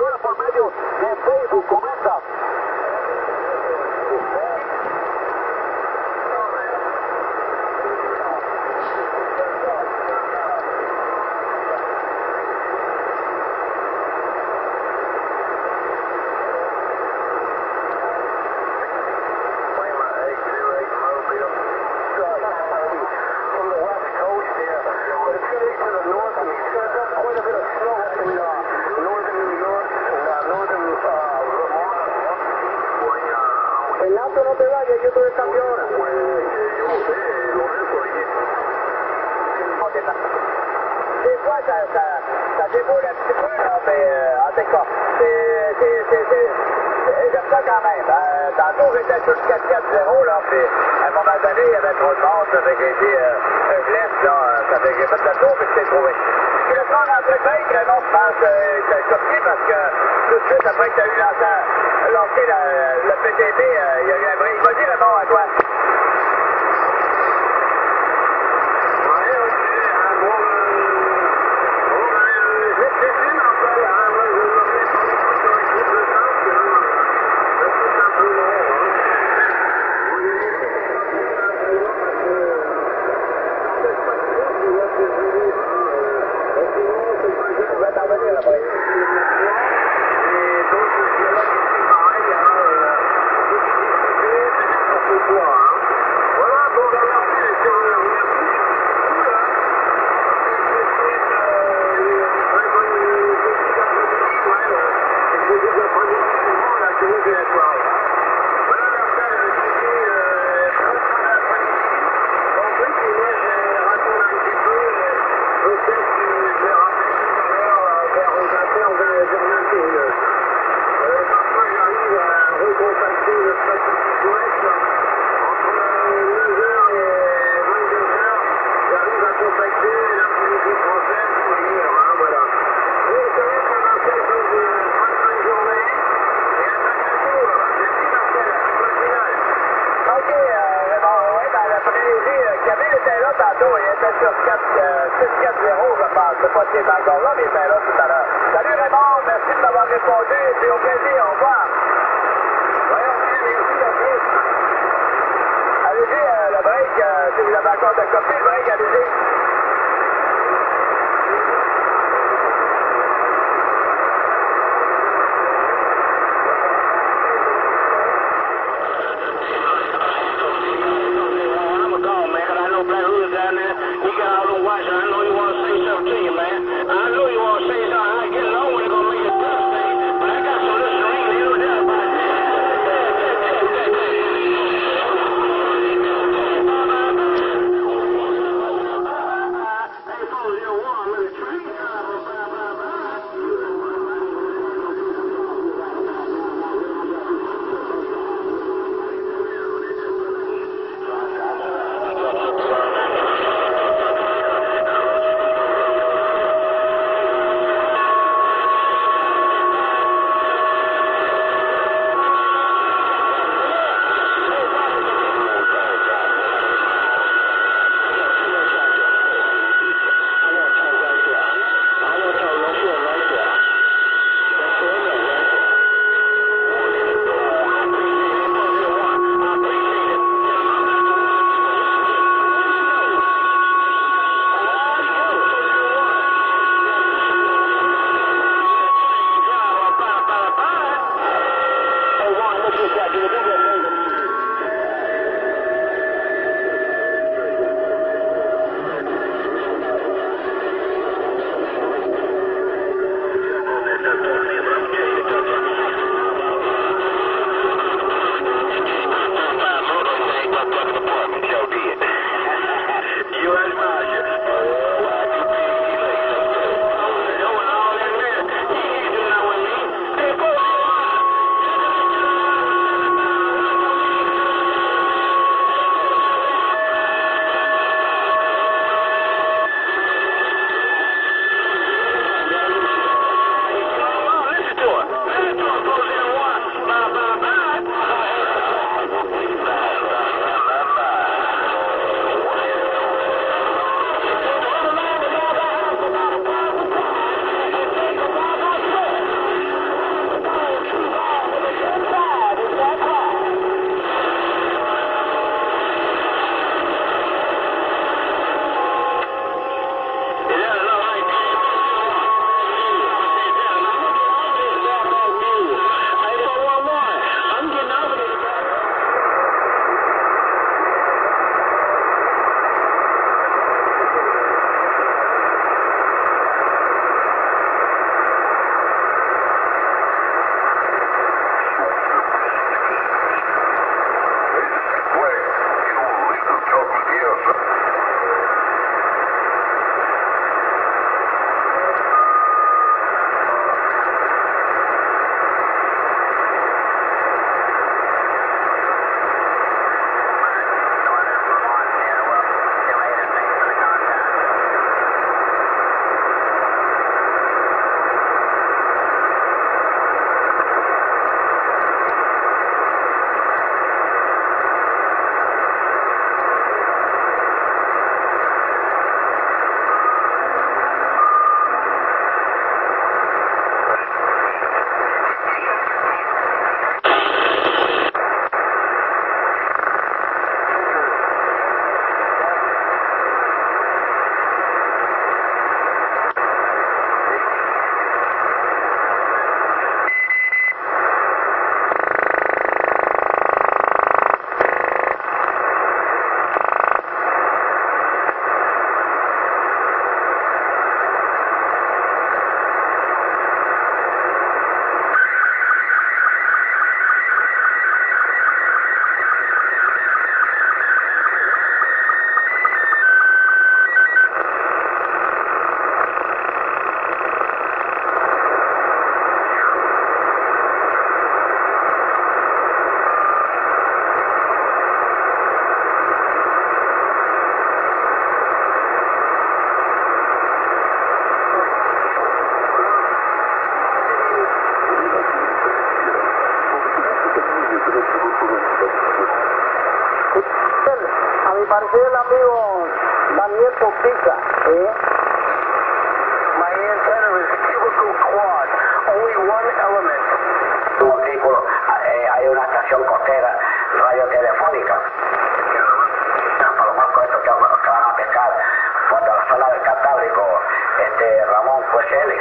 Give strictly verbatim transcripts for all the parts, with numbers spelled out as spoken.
ahora por medio de Facebook, comenta. El auto no te vaya, yo te descambio ahora. Pues yo no sé, Lorenzo, oye. Des fois, ça, ça, ça déboule un petit peu, là, mais euh, en tout cas, c'est, c'est, c'est, c'est, j'aime ça quand même. Euh, tantôt, j'étais sur le quatre quatre zéro, là, puis à un moment donné, il y avait trop de monde, ça fait que j'ai dit, euh, je laisse, là, ça fait que j'ai fait le tour, puis je t'ai trouvé. Puis le soir, entre le break, non, je pense que euh, t'as surpris parce que tout de suite, après que t'as eu lancé, lancé la, le P T B, euh, il y a eu un break. Vas-y, réponds à quoi? six quatre zéro, je pense. Je ne sais pas s'il est encore là, mais il était là tout à l'heure. Salut Raymond, merci de m'avoir répondu. C'est au plaisir, au revoir. Voyons, merci, merci. Allez-y, euh, le break, euh, si vous avez encore de copier, le break, allez-y. pizza. ¿Sí? My antenna is a cubical quad, only one element. Tu artículo, eh, hay una estación costera radiotelefónica. Por lo más esto que, que van a pescar por la zona del Cantábrico, este Ramón Fueseli.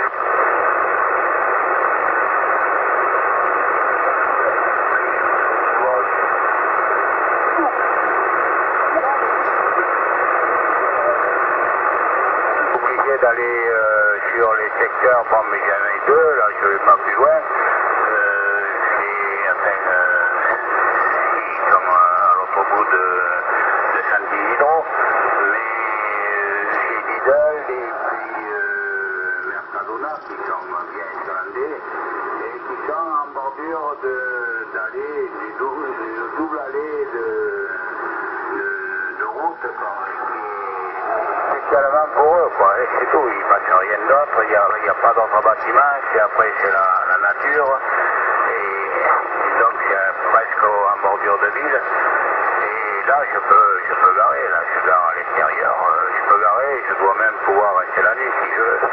D'aller euh, sur les secteurs, bon mais j'en ai deux, là je vais pas plus loin, euh, c'est enfin, euh, ils sont à l'autre bout de, de Saint-Isidro, mais euh, chez Lidl et puis euh, Mercadona qui sont bien grandés et qui sont en bordure d'allée, du double, du double allée de, de, de route quoi, qui spécialement pour eux, quoi, et c'est tout, il ne passe rien d'autre, il n'y a, a pas d'autres bâtiments, et après c'est la, la nature, et donc c'est presque en bordure de ville, et là je peux, je peux garer, là je gare à l'extérieur, je peux garer, je dois même pouvoir rester la nuit si je veux.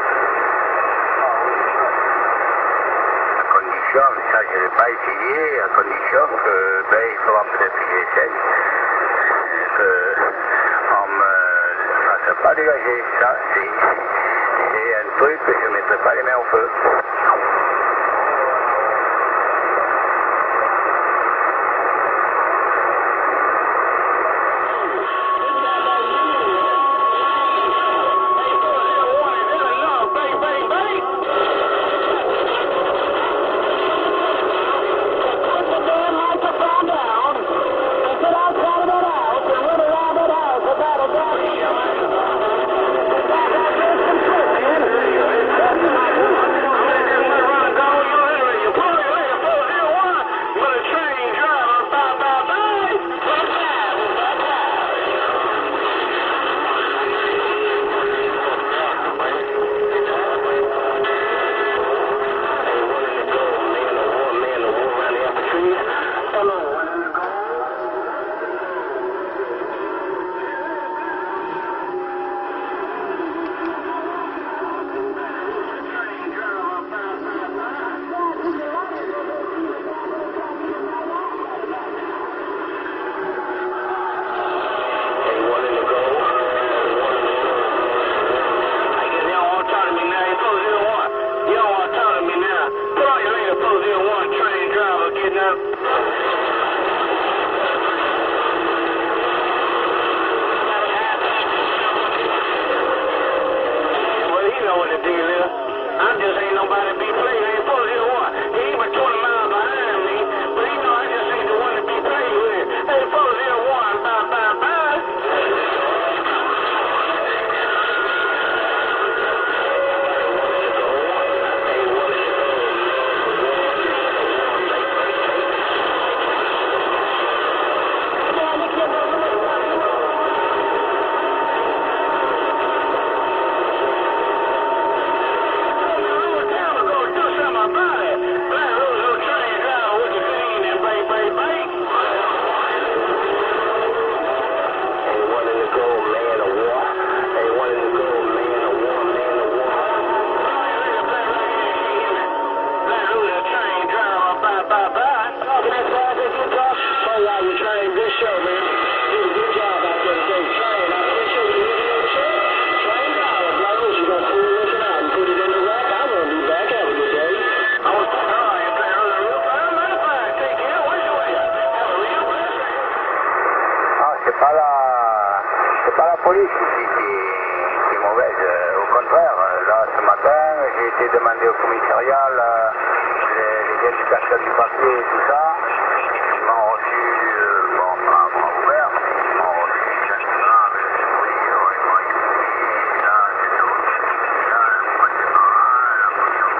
À condition, ça je ne l'ai pas essayé, à condition que, ben il faudra peut-être que j'essaye, que on me pas dégager, ça c'est un truc que je ne mettrai pas les mains au feu. police ici qui, qui est mauvaise. Au contraire, là ce matin, j'ai été demandé au commissariat là, les, les indications du papier et tout ça. Ils m'ont reçu, euh, bon, pas bras ouverts, mais ils m'ont reçu gentiment avec le sourire, ils m'ont expliqué, là, c'est tout. Là, le bâtiment, la voiture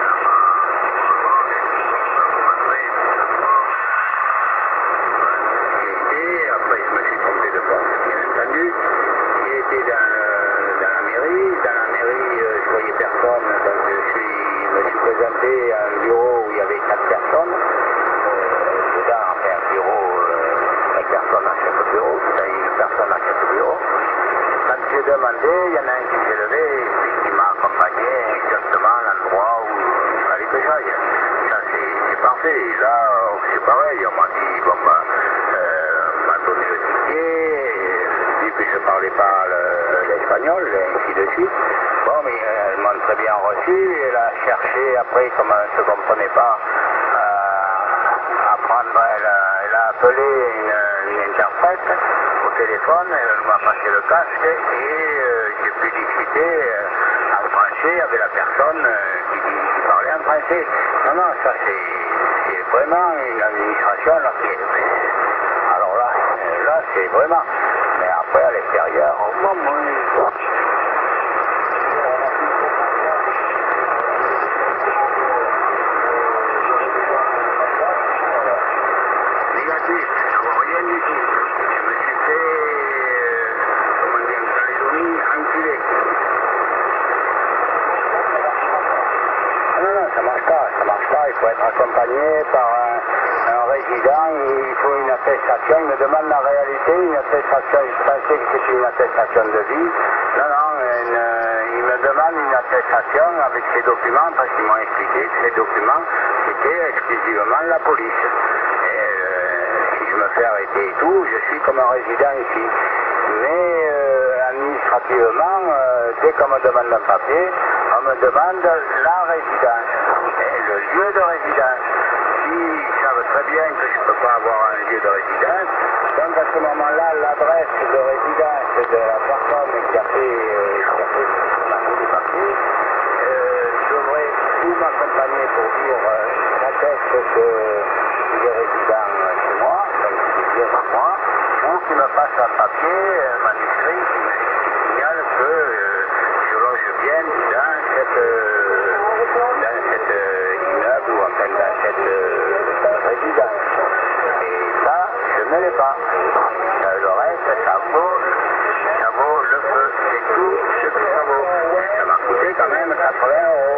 et après je me suis trompé de porte, bien entendu. J'ai été dans, dans la mairie, dans la mairie euh, je voyais personne, donc je suis, me suis présenté à un bureau où il y avait quatre personnes. Euh, dedans, enfin un bureau, euh, cinq personnes à chaque bureau, c'est-à-dire une personne à chaque bureau. Quand j'ai demandé, il y en a un qui s'est levé et qui m'a accompagné exactement à l'endroit où il fallait que j'aille. Ça, c'est parfait. Et là, c'est pareil, on m'a dit, bon, bah, euh, on m'a donné le ticket, et puis je ne parlais pas l'espagnol, et ainsi de suite. Bon, mais elles m'ont très bien reçu, elle a cherché, après, comme elle ne se comprenait pas, euh, à prendre, elle a, elle a appelé une, une interprète au téléphone, elle m'a passé le casque, et euh, j'ai pu discuter euh, en français avec la personne euh, qui, qui parlait en français. Non, non, ça c'est vraiment une administration, là, qui est, alors là, là c'est vraiment, mais après à l'extérieur, au moment où... Négatif, rien du tout. Je me suis fait, euh, comment dire, en Calédonie, enculé. Non, non, ça marche pas, ça marche pas. Il faut être accompagné par un, un résident, il faut une attestation. Il me demande la réalité, une attestation. Je pensais que c'était une attestation de vie. Non, non, une, il me demande une attestation avec ces documents, parce qu'ils m'ont expliqué que ces documents, c'était exclusivement la police. Et, euh, si je me fais arrêter et tout, je suis comme un résident ici. Mais euh, administrativement, euh, dès qu'on me demande un papier, on me demande la résidence, et le lieu de résidence. Ils savent très bien que je ne peux pas avoir un lieu de résidence, donc à ce moment-là, l'adresse de résidence de la personne qui a fait, euh, qui a fait les papiers, euh, devrait tout m'accompagner pour dire euh, j'atteste qu'il est résident chez moi, donc il vient chez moi, ou qu'il me passe un papier, un manuscrit qui me signale que euh, je loge bien dans cette, euh, dans cette euh, immeuble ou enfin dans cette euh, résidence. Et ça, je ne l'ai pas. Ça, le reste, ça vaut, ça vaut le feu. C'est tout ce que ça vaut. Et ça m'a coûté quand même quatre-vingts euros.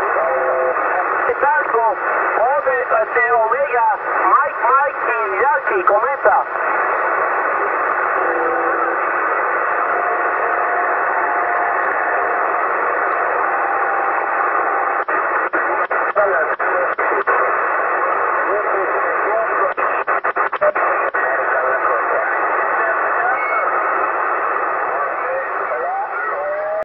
Bravo, Orbit, Hotel Omega, Mike Mike, Yankee.